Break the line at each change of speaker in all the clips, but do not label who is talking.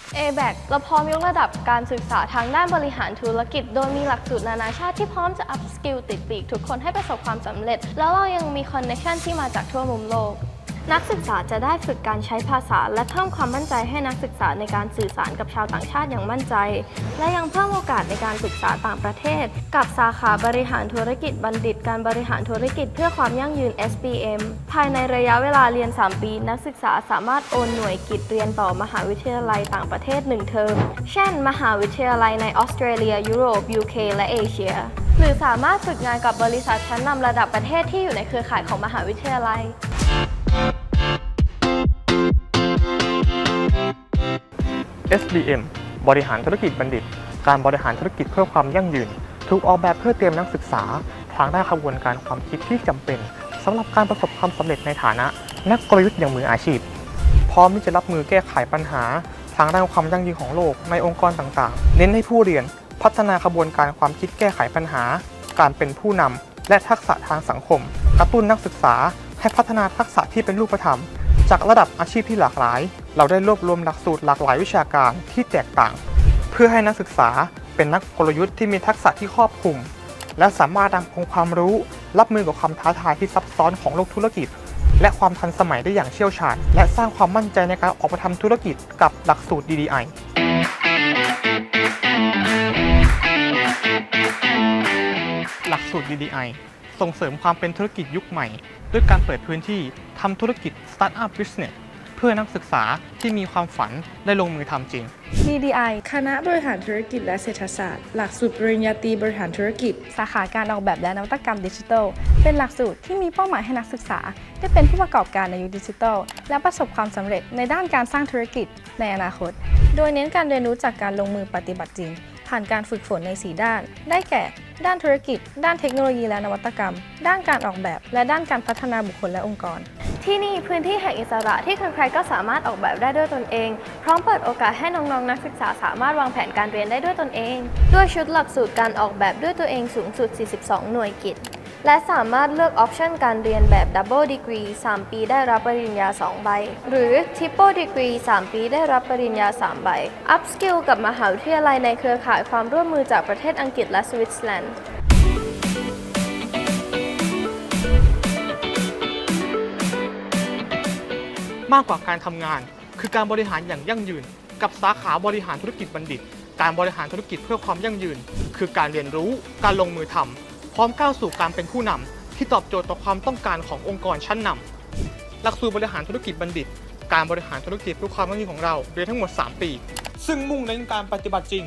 ABAC เราพร้อมยกระดับการศึกษาทางด้านบริหารธุรกิจโดยมีหลักสูตรนานาชาติที่พร้อมจะ up skill ติดปีกทุกคนให้ประสบความสำเร็จแล้วเรายังมี connection ที่มาจากทั่วมุมโลกนักศึกษาจะได้ฝึกการใช้ภาษาและเพิ่มความมั่นใจให้นักศึกษาในการสื่อสารกับชาวต่างชาติอย่างมั่นใจและยังเพิ่มโอกาสในการศึกษาต่างประเทศกับสาขาบริหารธุรกิจบัณฑิตการบริหารธุรกิจเพื่อความยั่งยืน SBM ภายในระยะเวลาเรียน 3 ปีนักศึกษาสามารถโอนหน่วยกิตเรียนต่อมหาวิทยาลัยต่างประเทศ1 เทอมเช่นมหาวิทยาลัยในออสเตรเลียยุโรป UK และเอเชียหรือสามารถฝึกงานกับบริษัทชั้นนำระดับประเทศที่อยู่ในเครือข่ายของมหาวิทยาลัย
SBM บริหารธุรกิจบัณฑิตการบริหารธุรกิจเพื่อความยั่งยืนถูกออกแบบเพื่อเตรียมนักศึกษาทางด้านกระบวนการความคิดที่จำเป็นสำหรับการประสบความสำเร็จในฐานะนักกลยุทธ์อย่างมืออาชีพพร้อมที่จะรับมือแก้ไขปัญหาทางด้านความยั่งยืนของโลกในองค์กรต่างๆเน้นให้ผู้เรียนพัฒนากระบวนการความคิดแก้ไขปัญหาการเป็นผู้นำและทักษะทางสังคมกระตุ้นนักศึกษาให้พัฒนาทักษะที่เป็นรูปธรรมจากระดับอาชีพที่หลากหลายเราได้รวบรวมหลักสูตรหลากหลายวิชาการที่แตกต่างเพื่อให้นักศึกษาเป็นนักกลยุทธ์ที่มีทักษะที่ครอบคลุมและสามารถนำองค์ความรู้รับมือกับความท้าทายที่ซับซ้อนของโลกธุรกิจและความทันสมัยได้อย่างเชี่ยวชาญและสร้างความมั่นใจในการออกมาทำธุรกิจกับหลักสูตร DDI หลักสูตร DDI ส่งเสริมความเป็นธุรกิจยุคใหม่ด้วยการเปิดพื้นที่ทำธุรกิจ Startup Business เพื่อนักศึกษาที่มีความฝันได้ลงมือทำจริง
DDI คณะบริหารธุรกิจและเศรษฐศาสตร์หลักสูตรปริญญาตรีบริหารธุรกิจ
สาขาการออกแบบและนวัตกรรมดิจิทัลเป็นหลักสูตรที่มีเป้าหมายให้นักศึกษาได้เป็นผู้ประกอบการในยุคดิจิทัลและประสบความสำเร็จในด้านการสร้างธุรกิจในอนาคตโดยเน้นการเรียนรู้จากการลงมือปฏิบัติจริงผ่านการฝึกฝนใน4ด้านได้แก่ด้านธุรกิจด้านเทคโนโลยีและนวัตกรรมด้านการออกแบบและด้านการพัฒนาบุคคลและองค์กร
ที่นี่พื้นที่แห่งอิสระที่ใครๆก็สามารถออกแบบได้ด้วยตนเองพร้อมเปิดโอกาสให้น้องๆนักศึกษาสามารถวางแผนการเรียนได้ด้วยตนเองด้วยชุดหลักสูตรการออกแบบด้วยตัวเองสูงสุด42หน่วยกิตและสามารถเลือกออปชันการเรียนแบบ Double Degree 3 ปีได้รับปริญญา2ใบหรือ Triple Degree 3 ปีได้รับปริญญา3ใบ Up Skill กับมหาวิทยาลัยในเครือข่ายความร่วมมือจากประเทศอังกฤษและสวิตเซอร์แลนด์
มากกว่าการทำงานคือการบริหารอย่างยั่งยืนกับสาขาบริหารธุรกิจบัณฑิตการบริหารธุรกิจเพื่อความยั่งยืนคือการเรียนรู้การลงมือทำพร้อมก้าวสู่การเป็นผู้นำที่ตอบโจทย์ต่อความต้องการขององค์กรชั้นนำหลักสูตรบริหารธุรกิจบัณฑิตการบริหารธุรกิจเพื่อความยั่งยืนของเราเรียนทั้งหมด3ปีซึ่งมุ่งเน้นการปฏิบัติจริง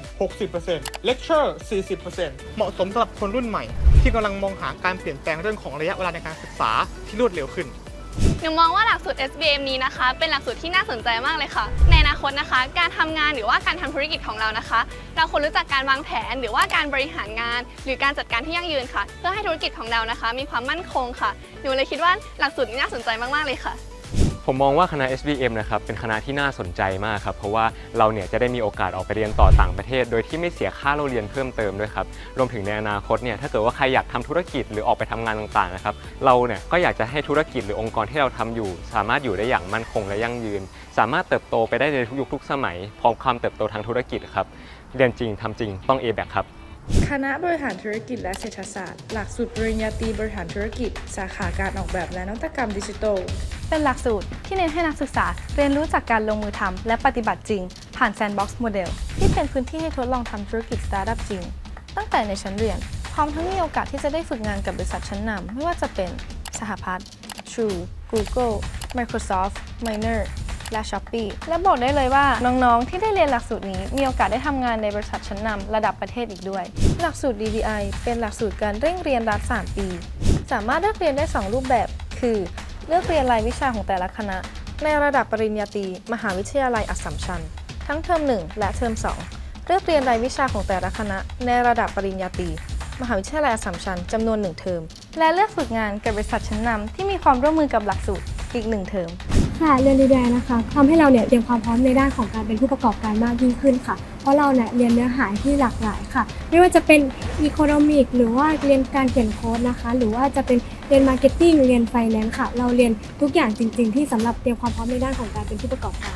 60% Lecture 40% เหมาะสมสำหรับคนรุ่นใหม่ที่กำลังมองหาการเปลี่ยนแปลงเรื่องของระยะเวลาในการศึกษาที่รวดเร็วขึ้น
หนูมองว่าหลักสูตร SBM นี้นะคะเป็นหลักสูตรที่น่าสนใจมากเลยค่ะในอนาคตนะคะการทำงานหรือว่าการทำธุรกิจของเรานะคะเราควรรู้จักการวางแผนหรือว่าการบริหารงานหรือการจัดการที่ยั่งยืนค่ะเพื่อให้ธุรกิจของเรานะคะมีความมั่นคงค่ะหนูเลยคิดว่าหลักสูตรนี้น่าสนใจมากๆเลยค่ะ
ผมมองว่าคณะ SBM นะครับเป็นคณะที่น่าสนใจมากครับเพราะว่าเราเนี่ยจะได้มีโอกาสออกไปเรียนต่อต่างประเทศโดยที่ไม่เสียค่าเรียนเพิ่มเติมด้วยครับรวมถึงในอนาคตเนี่ยถ้าเกิดว่าใครอยากทำธุรกิจหรือออกไปทำงานต่างๆนะครับเราเนี่ยก็อยากจะให้ธุรกิจหรือองค์กรที่เราทำอยู่สามารถอยู่ได้อย่างมั่นคงและยั่งยืนสามารถเติบโตไปได้ในทุกยุคทุกสมัยพร้อมความเติบโตทางธุรกิจครับเรียนจริงทำจริงต้อง ABAC ครับ
คณะบริหารธุรกิจและเศรษฐศาสตร์หลักสูตรปริญญาตรีบริหารธุรกิจสาขาการออกแบบและนวัตกรรมดิจิทัล
เป็นหลักสูตรที่เน้นให้นักศึกษาเรียนรู้จากการลงมือทำและปฏิบัติจริงผ่าน Sandbox Model ที่เป็นพื้นที่ให้ทดลองทำธุรกิจสตาร์ทอัพจริงตั้งแต่ในชั้นเรียนพร้อมทั้งมีโอกาสที่จะได้ฝึกงานกับบริษัทชั้นนำไม่ว่าจะเป็นสหพัฒน์ True Google Microsoft Minorและ Shopee และบอกได้เลยว่าน้องๆที่ได้เรียนหลักสูตรนี้มีโอกาสได้ทำงานในบริษัทชั้นนำระดับประเทศอีกด้วยหลักสูตร DDI เป็นหลักสูตรการเร่งเรียนรัด3 ปีสามารถเลือกเรียนได้2รูปแบบคือเลือกเรียนรายวิชาของแต่ละคณะในระดับปริญญาตรีมหาวิทยาลัยอัสสัมชัญทั้งเทอม1และเทอม2เลือกเรียนรายวิชาของแต่ละคณะในระดับปริญญาตรีมหาวิทยาลัยอัสสัมชัญจำนวน1 เทอมและเลือกฝึกงานกับบริษัทชั้นนำที่มีความร่วมมือกับหลักสูตรอีก1 เทอม
ค่ะเรียน DDI นะคะทำให้เราเนี่ยเตรียมความพร้อมในด้านของการเป็นผู้ประกอบการมากยิ่งขึ้นค่ะเพราะเราเนี่ยเรียนเนื้อหาที่หลากหลายค่ะไม่ว่าจะเป็น Economic หรือว่าเรียนการเขียนโค้ดนะคะหรือว่าจะเป็นเรียน Marketing เรียน Finance ค่ะเราเรียนทุกอย่างจริงๆที่สำหรับเตรียมความพร้อมในด้านของการเป็นผู้ประกอบการค่ะ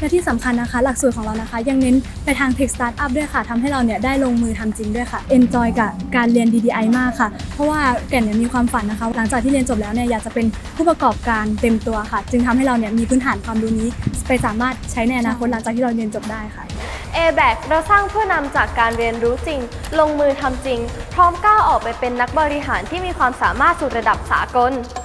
และที่สำคัญนะคะหลักสูตรของเรานะคะยังเน้นไปทาง Tech Startup ด้วยค่ะทำให้เราเนี่ยได้ลงมือทำจริงด้วยค่ะ Enjoy กับการเรียน DDI มากค่ะเพราะว่าแก่นเนี่ยมีความฝันนะคะหลังจากที่เรียนจบแล้วเนี่ยอยากจะเป็นผู้ประกอบการเต็มตัวค่ะจึงทำให้เราเนี่ยมีพื้นฐานความรู้นี้ไปสามารถใช้ในอนาคตหลังจากที่เราเรียนจบได้ค่ะ
ABAC เราสร้างผู้นำจากการเรียนรู้จริงลงมือทำจริงพร้อมก้าวออกไปเป็นนักบริหารที่มีความสามารถสู่ระดับสากล